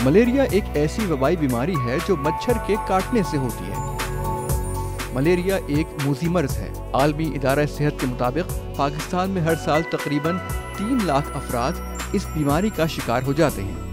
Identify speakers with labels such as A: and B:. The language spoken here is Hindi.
A: मलेरिया एक ऐसी वबाई बीमारी है जो मच्छर के काटने से होती है। मलेरिया एक मूजी मर्ज है। आलमी इदारा सेहत के मुताबिक पाकिस्तान में हर साल तकरीबन 3 लाख अफराद इस बीमारी का शिकार हो जाते हैं।